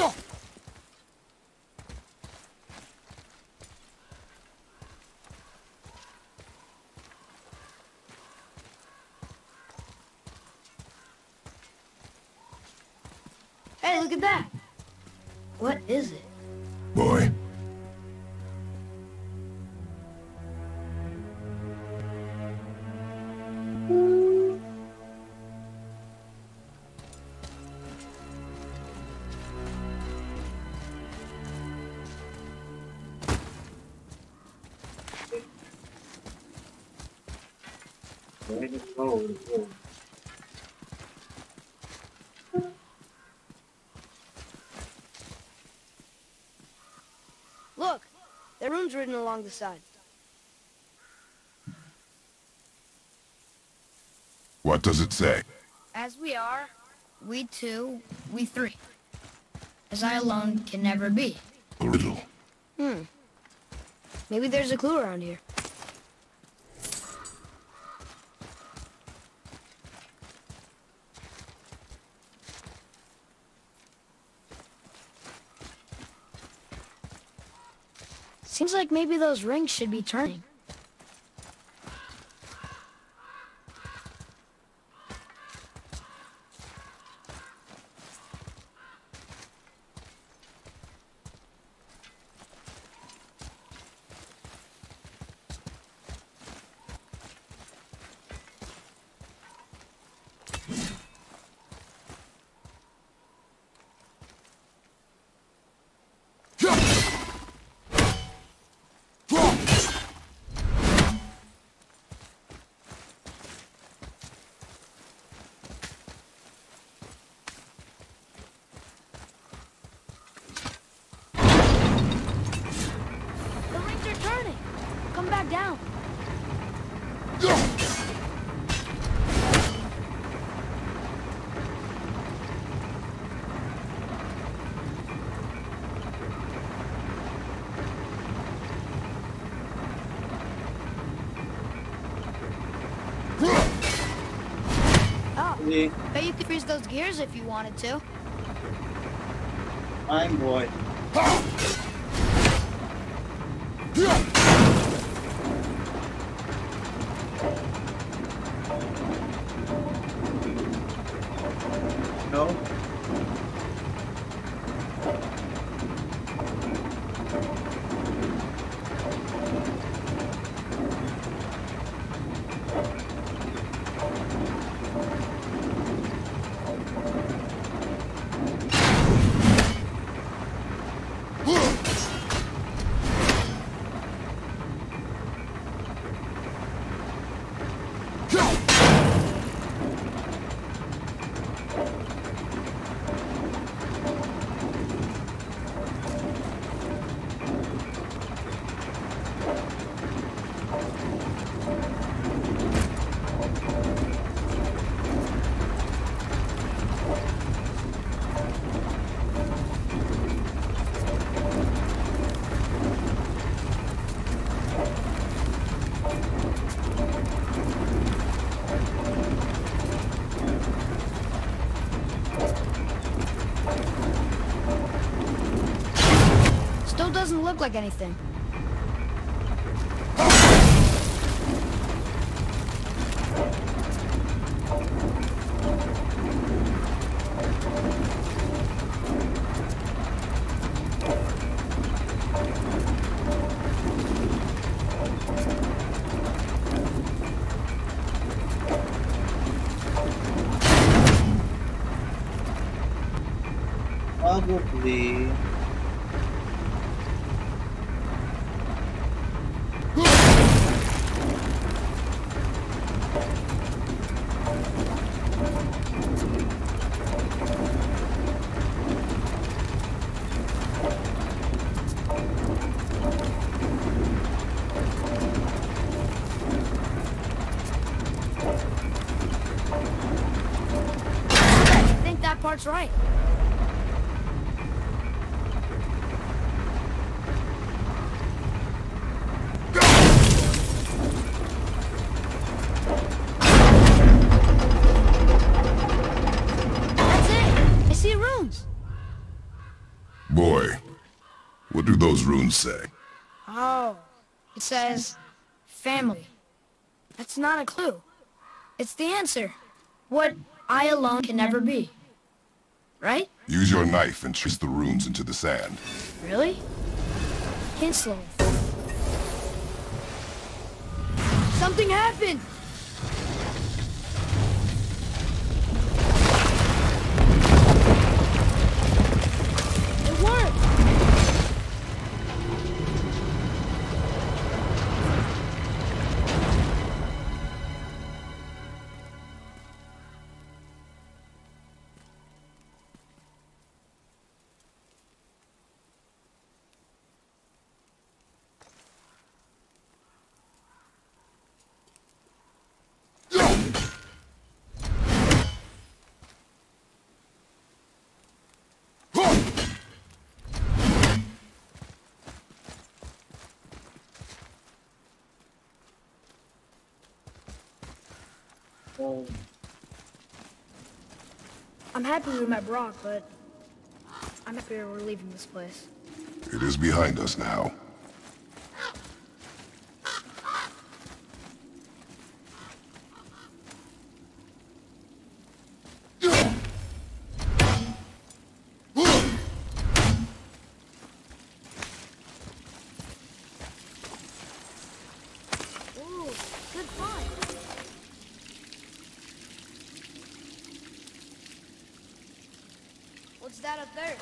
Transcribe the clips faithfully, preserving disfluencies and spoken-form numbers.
Hey, look at that. What is it? Boy. Look, there are runes written along the side. What does it say? As we are, we two, we three. As I alone can never be. A riddle. Hmm. Maybe there's a clue around here. Seems like maybe those rings should be turning. Come back down. Oh, Yeah. bet you could freeze those gears if you wanted to. Fine, boy. No. Still doesn't look like anything. Probably. I think that part's right. That's it. I see runes. Boy, what do those runes say? Oh, it says family. That's not a clue. It's the answer. What I alone can never be. Right? Use your knife and trace the runes into the sand. Really? Kinslow. Something happened! It worked! Oh, I'm happy we met Brock, but I'm happy we're leaving this place. It is behind us now. Ooh, good find. What's that up there?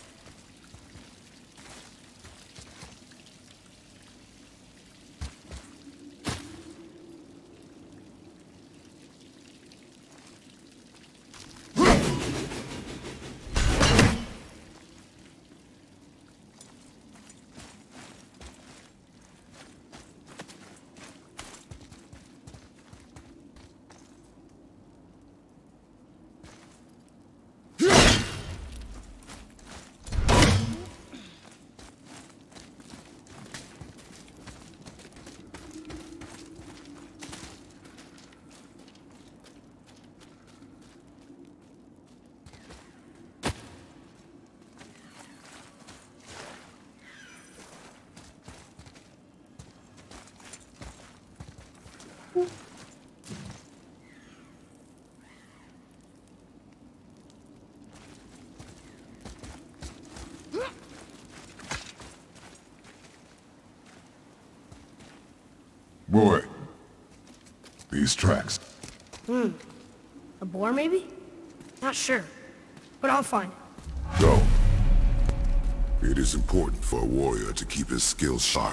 Boy, these tracks. Hmm. A boar, maybe? Not sure. But I'll find it. Go. It is important for a warrior to keep his skills sharp.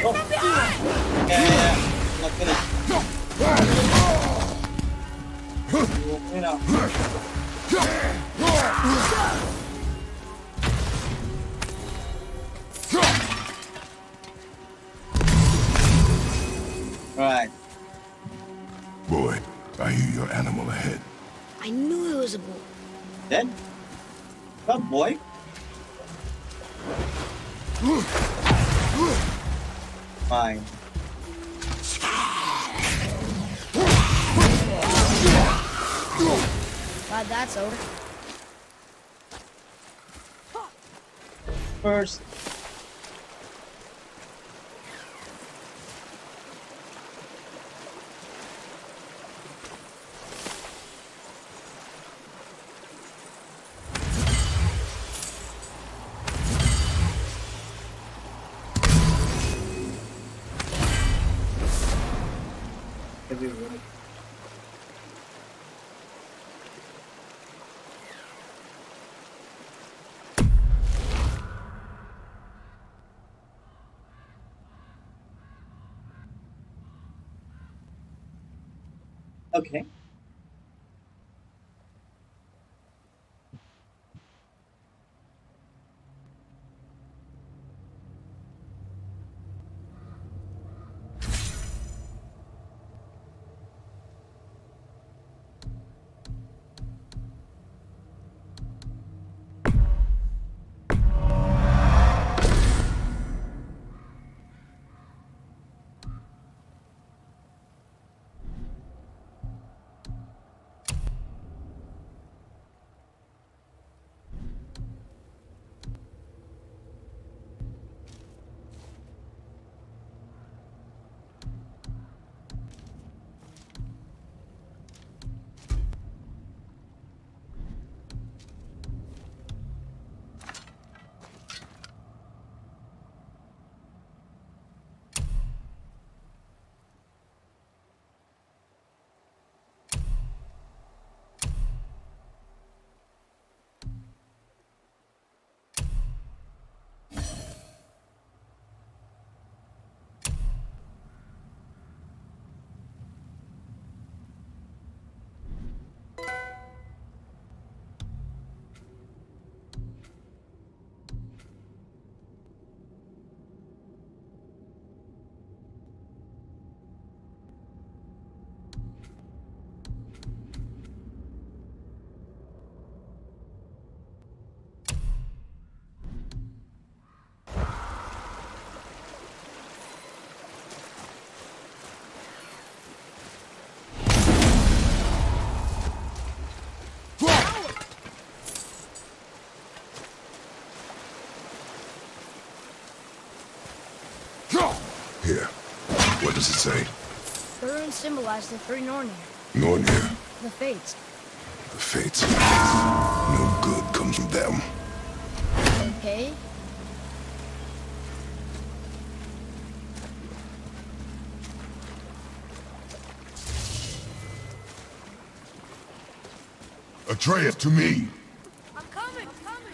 Oh. Yeah, yeah, yeah. Not finished. You know. Right. Boy, I hear your animal ahead. I knew it was a bull. Then? Come, boy. Fine. Glad that's over. First. Everyone. Okay. Here. What does it say? The runes symbolize the three Nornir, Nornir. the Fates. The Fates. No good comes from them. Okay? Atreus, to me! I'm coming! I'm coming!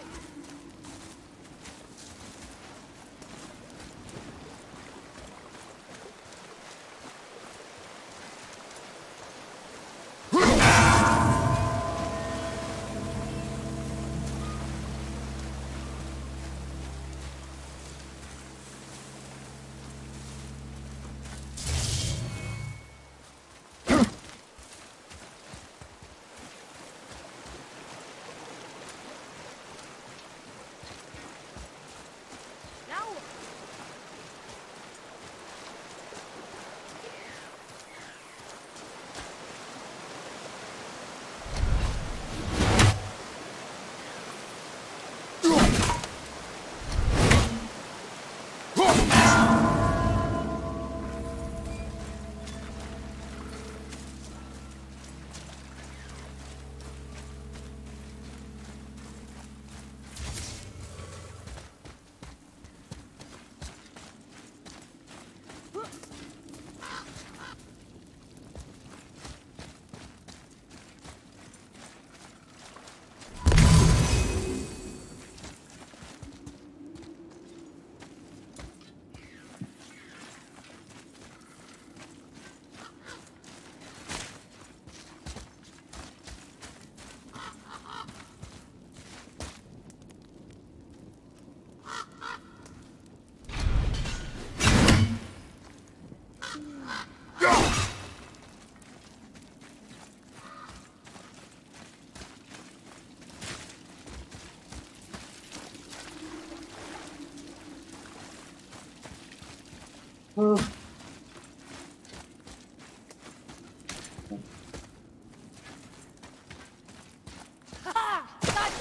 Oh. Ha! Gotcha!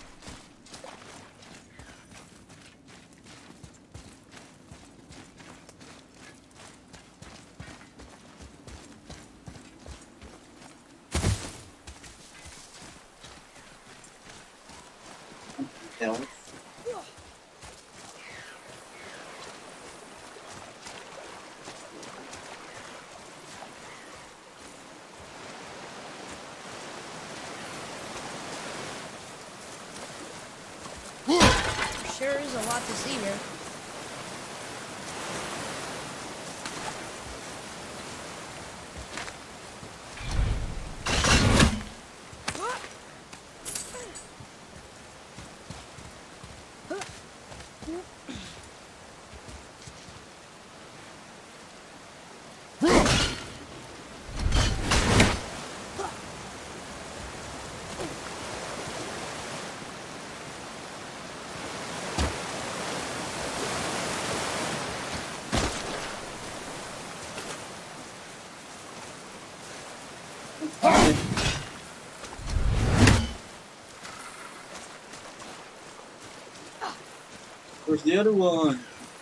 Hell. Sure is a lot to see here. Where's the other one?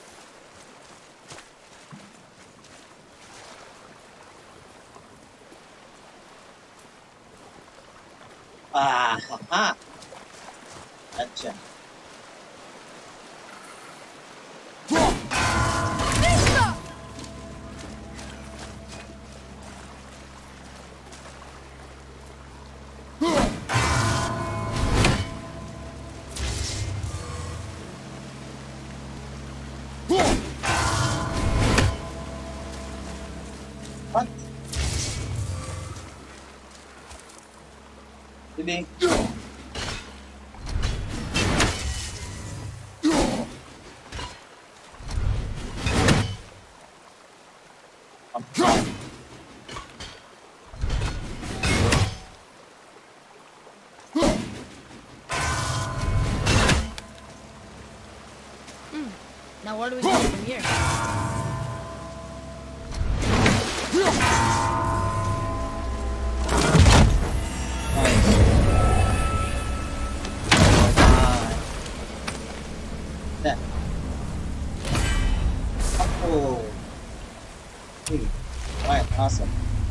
Ah, ha, ha. Gotcha. What? Really? Now where do we go from here? That. Oh. Hey. Alright, awesome.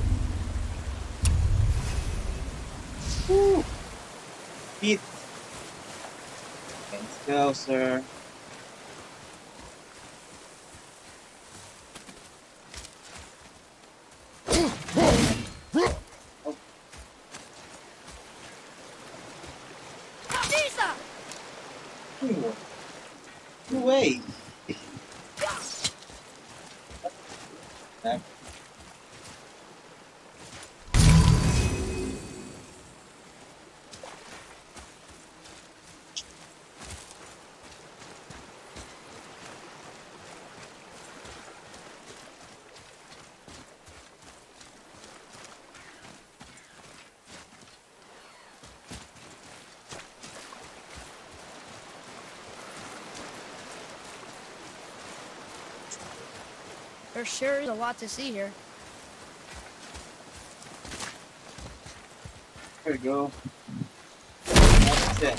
Woo. Feet. Let's go, sir. No way. Back. There sure is a lot to see here. There we go. That's it.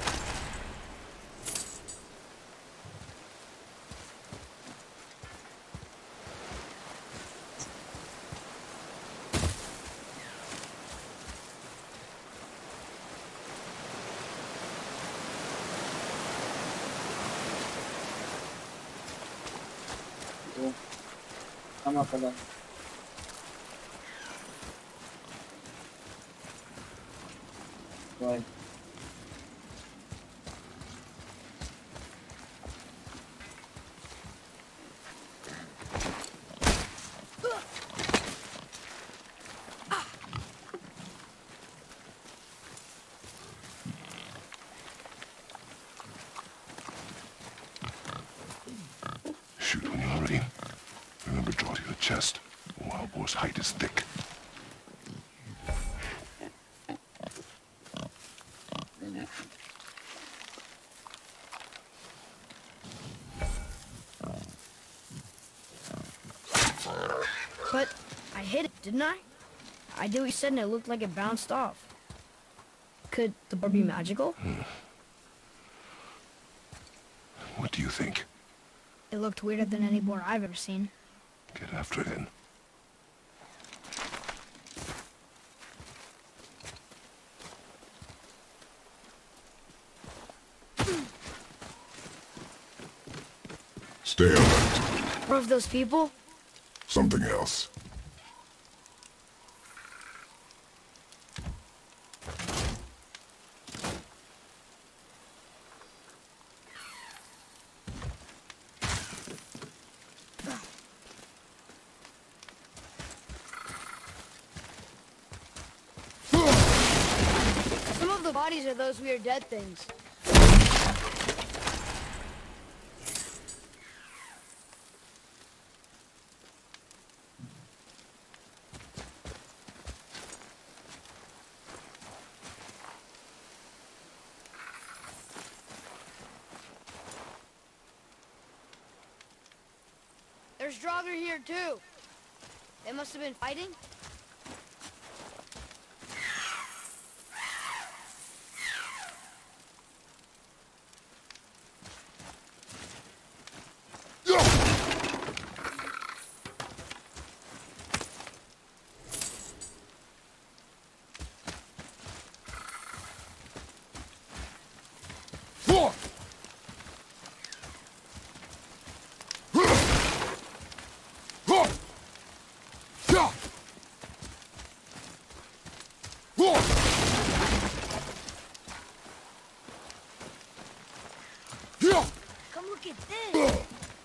Cool. Tama pala. Boy. Shoot when you're ready. Remember, draw to your chest. A wild boar's height is thick. But I hit it, didn't I? I did what you said and it looked like it bounced off. Could the board be magical? Hmm. What do you think? It looked weirder than any board I've ever seen. Get after it then. Stay alert. What of those people? Something else. Some of the bodies are those weird dead things. There's Draugr here too. They must have been fighting. Come look at this.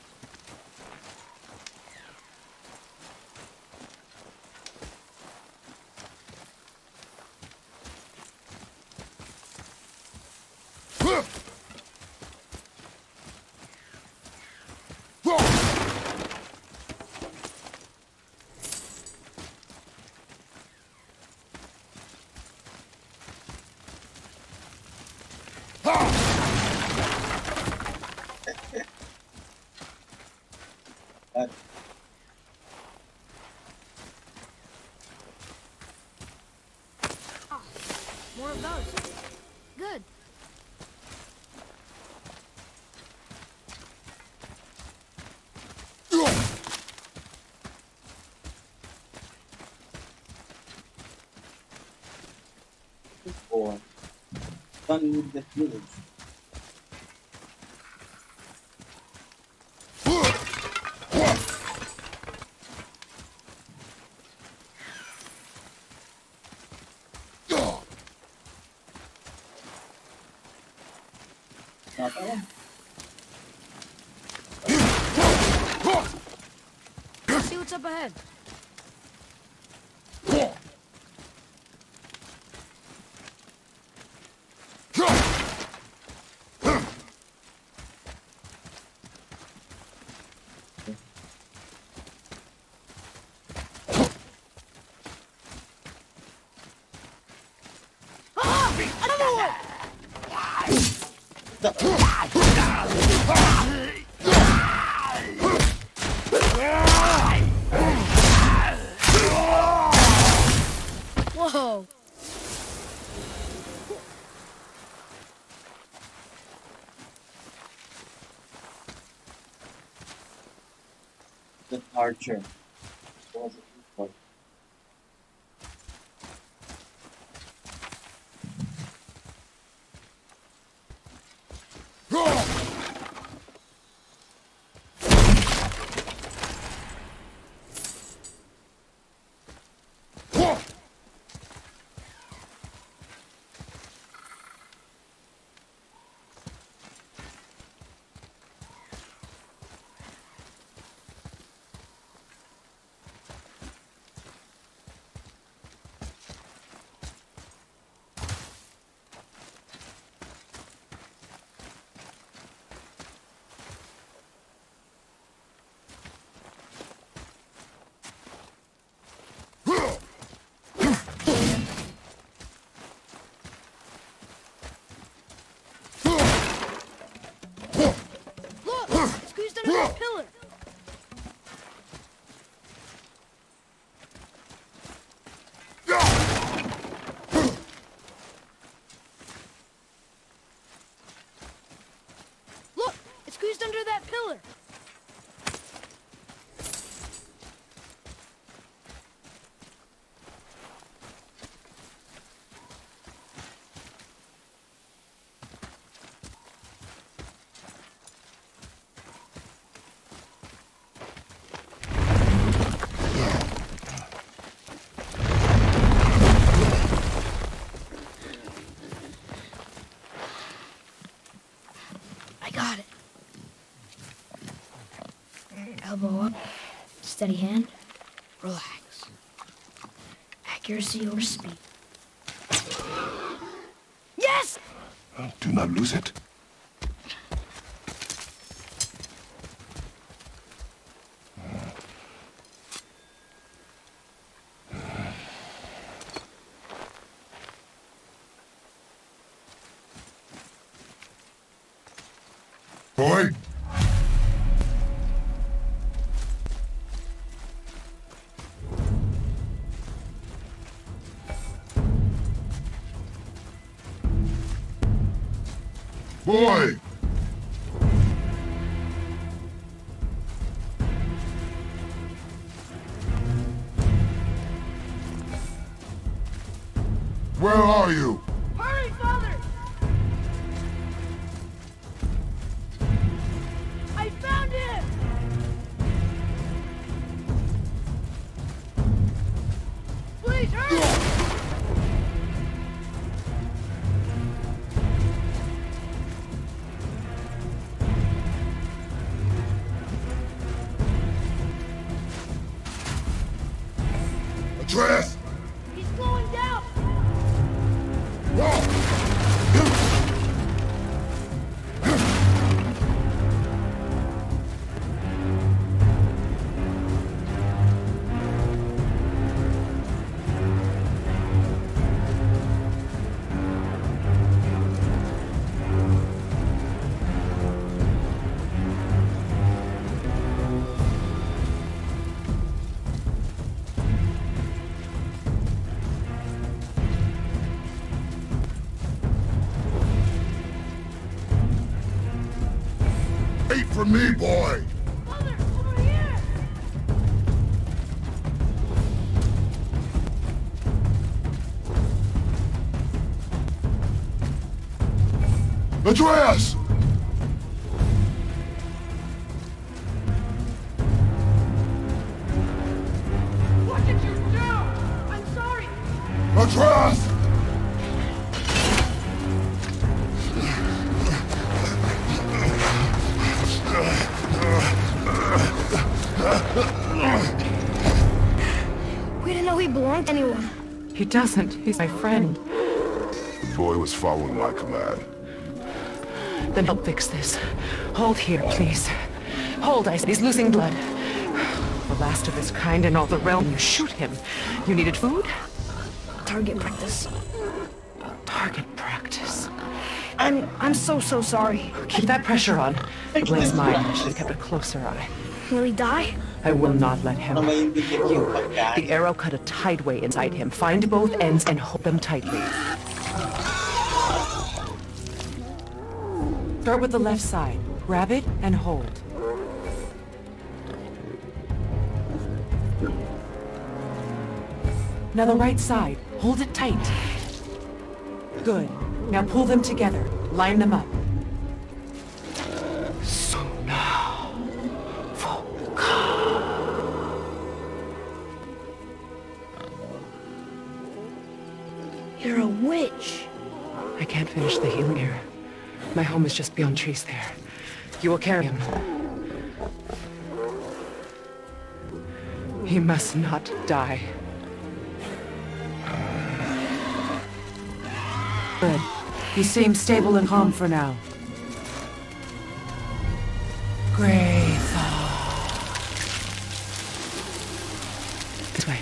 Uh, Oh, more of those. Good. Boy. Done with the village. Not that one. Let's see what's up ahead. Ah! Another one! Whoa! The archer. What was it for? Elbow up, steady hand, relax. Accuracy over speed. Yes! Uh, do not lose it. Boy? Boy! Where are you? Hurry, Father! I found him! Please, hurry! Atreus! He's slowing down! Wait for me, boy! Father, over here! Atreus! What did you do? I'm sorry! Atreus! We didn't know he belonged to anyone. He doesn't. He's my friend. The boy was following my command. Then help fix this. Hold here, please. Hold, I said. He's losing blood. The last of his kind in all the realm. You shoot him. You needed food? Target practice. Target practice. I'm... I'm so, so sorry. Keep that pressure on. The blade's mine. I should have kept a closer eye. Will he die? I will not let him. Ano maintindihan ko yung pagkain? The arrow cut a tideway inside him. Find both ends and hold them tightly. Start with the left side. Grab it and hold. Now the right side. Hold it tight. Good. Now pull them together. Line them up. So now. You're a witch. I can't finish the healing here. My home is just beyond trees there. You will carry him. He must not die. Good. He seems stable and calm for now. Great thought. This way.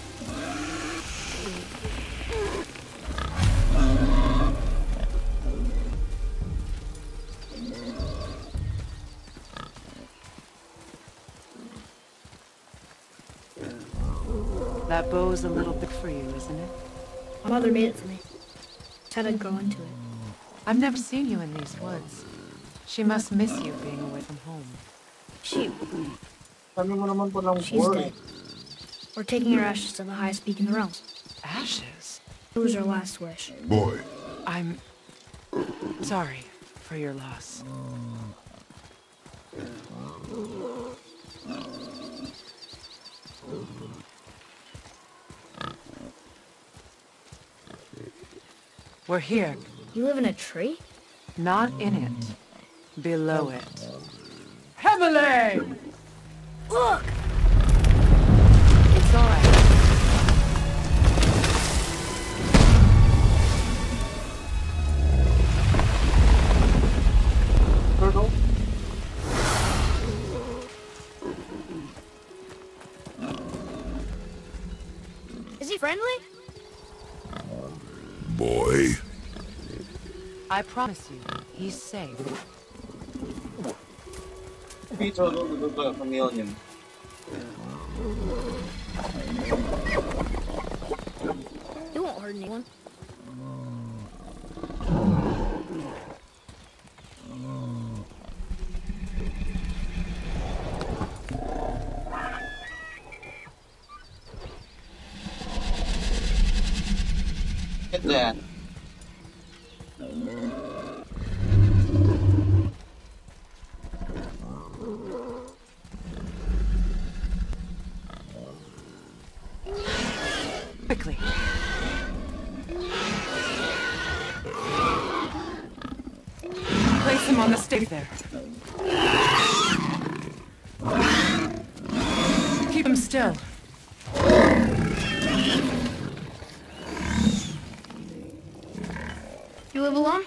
That bow's a little big for you, isn't it? My mother made it for me. Said I'd grow into it. I've never seen you in these woods. She must miss you being away from home. She... Sabi mo naman po lang she's dead. We're taking her ashes to the highest peak in the realms. Ashes? It was her last wish. Boy. I'm sorry for your loss. We're here. You live in a tree? Not in it. Below it. Hemele! friendly? Boy. I promise you, he's safe. Dito, dito, dito, chameleon. It won't hurt anyone. Get that. Quickly. Place him on the stake there. Keep him still. You live alone?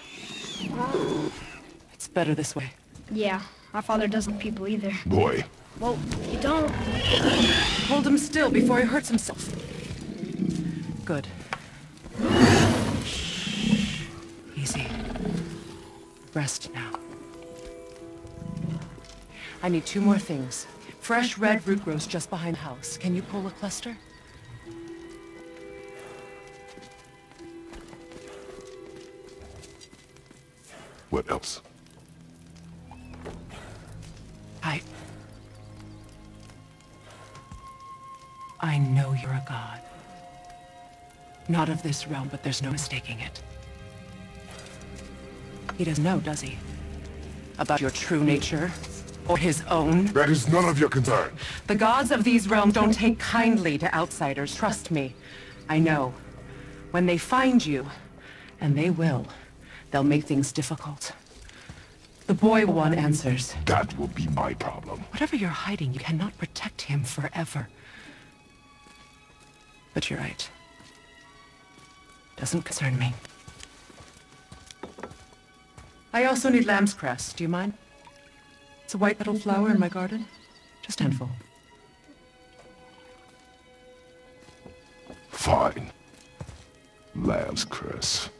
It's better this way. Yeah, my father doesn't like people either. Boy, Well, you don't. Hold him still before he hurts himself. Good. Easy. Rest now. I need two more things. Fresh red root grows just behind the house. Can you pull a cluster? what else? I... I know you're a god. Not of this realm, but there's no mistaking it. He doesn't know, does he? About your true nature? Or his own? That is none of your concern. The gods of these realms don't take kindly to outsiders, trust me. I know. When they find you, and they will, they'll make things difficult. The boy one answers. That will be my problem. Whatever you're hiding, you cannot protect him forever. But you're right. Doesn't concern me. I also need lamb's cress. Do you mind? It's a white petal flower in my garden. Just a handful. Fine. Lamb's cress.